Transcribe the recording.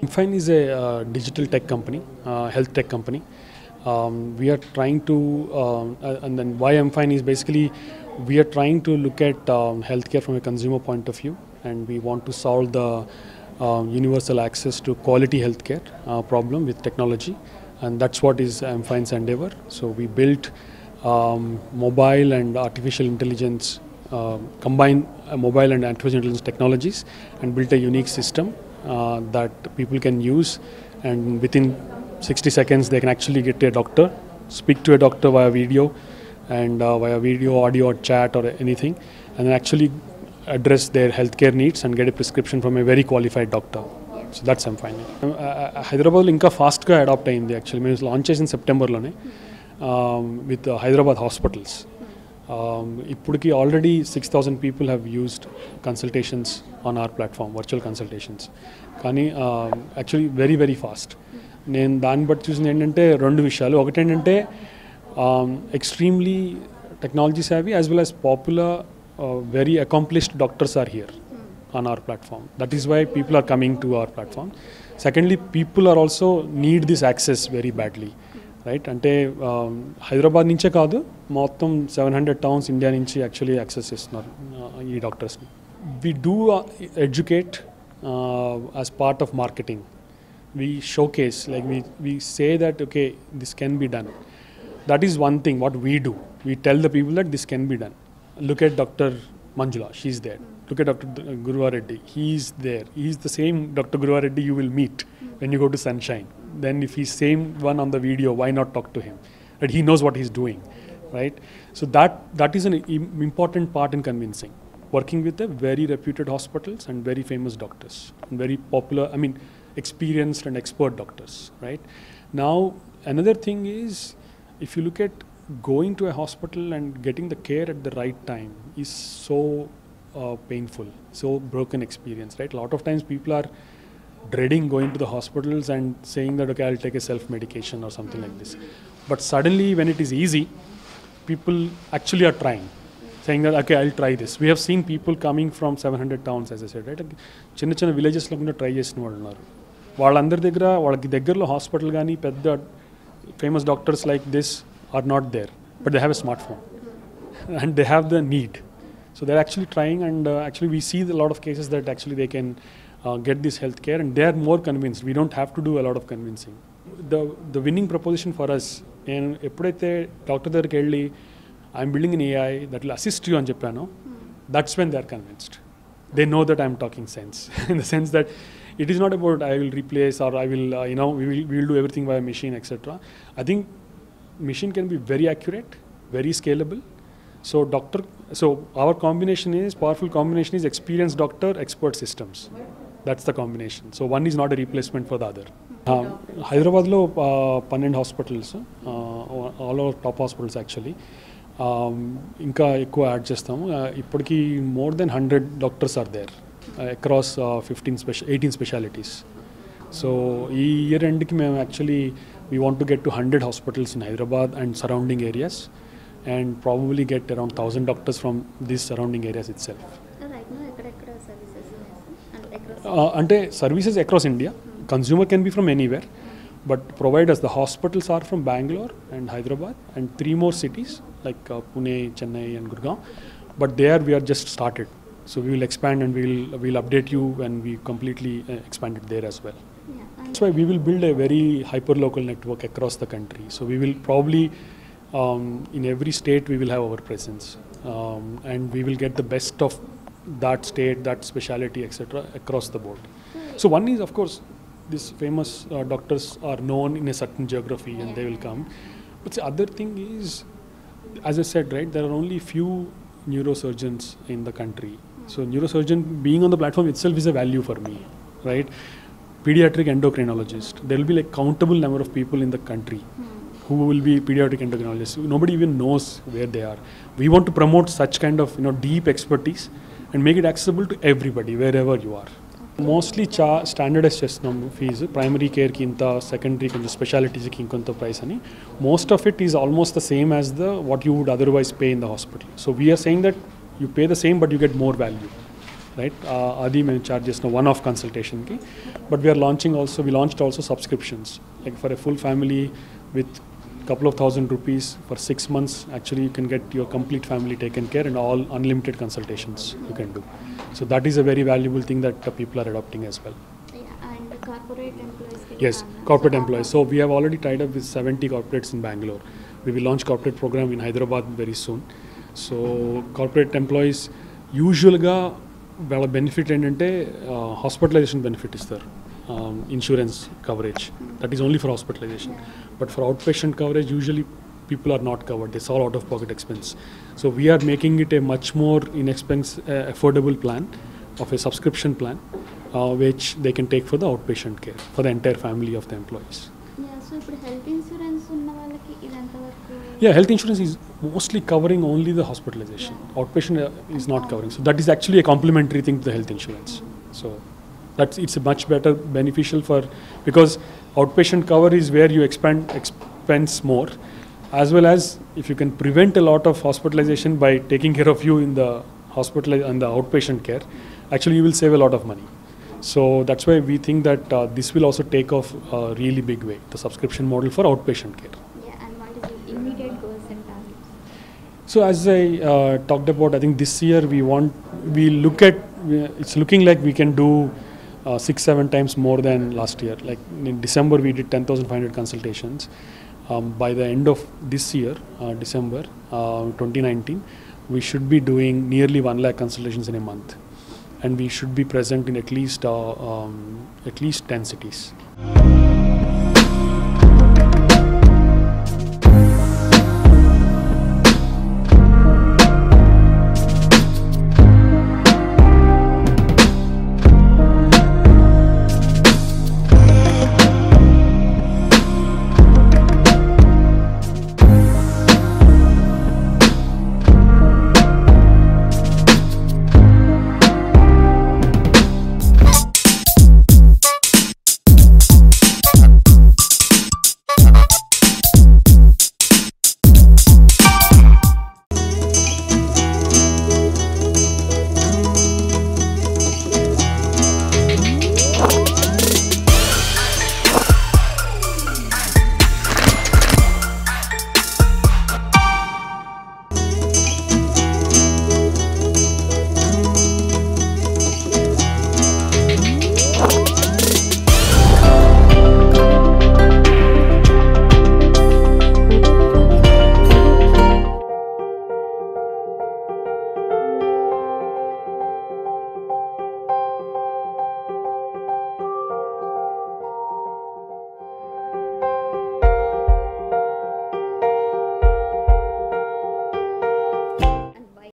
Mfine is a digital tech company, health tech company. We are trying to, and then why Mfine is basically, we are trying to look at healthcare from a consumer point of view, and we want to solve the universal access to quality healthcare problem with technology, and that's what is Mfine's endeavor. So we built mobile and artificial intelligence, combine mobile and artificial intelligence technologies, and built a unique system that people can use, and within 60 seconds they can actually get to a doctor, speak to a doctor via video, and via video, audio, or chat, or anything, and then actually address their healthcare needs and get a prescription from a very qualified doctor. So that's Mfine. Hyderabad inka fast ga adopt ayindi actually. We launched in September lone with Hyderabad hospitals. Ippudiki already 6,000 people have used consultations on our platform, virtual consultations. Kani actually very very fast. నేను దాన్ని బట్టి చూసింది ఏంటంటే రెండు విషయాలు. ఒకటి ఏంటంటే extremely technology savvy as well as popular, very accomplished doctors are here on our platform. That is why people are coming to our platform. Secondly, people are also need this access very badly, right? అంటే హైదరాబాద్ నుంచే కాదు, మొత్తం 700 towns India నుంచి actually access చేస్తున్నారు ఈ డాక్టర్స్ని. We do educate as part of marketing. We showcase, like we say that okay, this can be done. That is one thing what we do. We tell the people that this can be done. Look at Dr. Manjula, she's there. Look at Dr. Guruvar Reddy, he's there. He's the same Dr. Guruvar Reddy you will meet when you go to Sunshine. Then if he's same one on the video, why not talk to him? That he knows what he's doing, right? So that is an important part in convincing. Working with the very reputed hospitals and very famous doctors and very popular, experienced and expert doctors, right? Now, another thing is, if you look at going to a hospital and getting the care at the right time is so painful, so broken experience, right? A lot of times people are dreading going to the hospitals and saying that, okay, I'll take a self-medication or something like this. But suddenly when it is easy, people actually are trying, saying that, okay, I'll try this. We have seen people coming from 700 towns, as I said, right? చిన్న చిన్న విలేజెస్లో కూడా try చేసిన వాళ్ళు ఉన్నారు. వాళ్ళందరి దగ్గర వాళ్ళకి దగ్గరలో హాస్పిటల్ కానీ పెద్ద famous doctors like this are not there, but they have a smart phone and they have the need. So they are actually trying, and actually we see the lot of cases that actually they can get this health care, and they are more convinced. We don't have to do a lot of convincing. The winning proposition for us, and ఎప్పుడైతే doctor దగ్గరికి వెళ్ళి I'm building an AI that will assist you అని చెప్పాను, that's when they are convinced. They know that I'm talking sense in the sense that it is not about I will replace or I will we will do everything via machine, etc. I think machine can be very accurate, very scalable. So our combination is powerful combination is experienced doctor, expert systems. That's the combination. So one is not a replacement for the other. Hyderabadlo 12 hospitals, all our top hospitals actually. ఇంకా ఎక్కువ add చేస్తాము. ఇప్పటికీ more than 100 doctors are there across 18 specialities. So ఈ year ఎండ్కి మేము actually we want to get to 100 hospitals in Hyderabad and surrounding areas, and probably get around 1000 doctors from this surrounding areas itself. అంటే services across India, consumer can be from anywhere, but providers, the hospitals are from Bangalore and Hyderabad and 3 more cities like Pune, Chennai and Gurgaon, but there we are just started. So we will expand and we'll update you when we completely expand it there as well. That's why we will build a very hyper-local network across the country. So we will probably, in every state we will have our presence, and we will get the best of that state, that speciality, etc. across the board. So one is, of course, these famous doctors are known in a certain geography and they will come. But the other thing is, as I said, right, there are only few neurosurgeons in the country. So neurosurgeon being on the platform itself is a value for me, right? Pediatric endocrinologist, there will be like countable number of people in the country who will be pediatric endocrinologists. Nobody even knows where they are. We want to promote such kind of deep expertise and make it accessible to everybody wherever you are. Mostly standardise చేస్తున్నాం fees. Primary కేర్కి ఇంత, secondary కొంచెం స్పెషాలిటీస్కి ఇంకొంత price అని. Most of it is almost the same as the what you would otherwise pay in the hospital. So we're saying that you pay the same but you get more value. right? Adi మేము charge చేసిన one-off consultation ki, but we launched also subscriptions, like for a full family with couple of ₹1,000 for 6 months. Actually, you can get your complete family taken care and all unlimited consultations you can do. So that is a very valuable thing that people are adopting as well. Yeah, and corporate employees. Yes, corporate employees. So we have already tied up with 70 corporates in Bangalore. We will launch corporate program in Hyderabad very soon. So corporate employees usually వాళ్ళ benefit ఏంటంటే hospitalisation benefit ఇస్తారు, insurance coverage, that is only for hospitalisation. But for outpatient coverage usually people are not covered. It's all out of pocket expense. So we are making it a much more affordable plan of a subscription plan, which they can take for the outpatient care for the entire family of the employees. Yeah, so ఇప్పుడు health insurance ఉన్న వాళ్ళకి ఇది ఎంతవరకు? Yeah, health insurance is mostly covering only the hospitalization. Yeah. Outpatient is not covering. So that is actually a complementary thing to the health insurance. So it's a much better beneficial because outpatient cover is where you expense more, as well as if you can prevent a lot of hospitalization by taking care of you in the hospital and the outpatient care, actually you will save a lot of money. So that's why we think that this will also take off a really big way, the subscription model for outpatient care. Yeah, and what is the immediate goals and targets? So as I talked about, I think this year it's looking like we can do 6-7 times more than last year. Like in December we did 10,500 consultations. By the end of this year, December 2019, we should be doing nearly 1 lakh consultations in a month, and we should be present in at least 10 cities.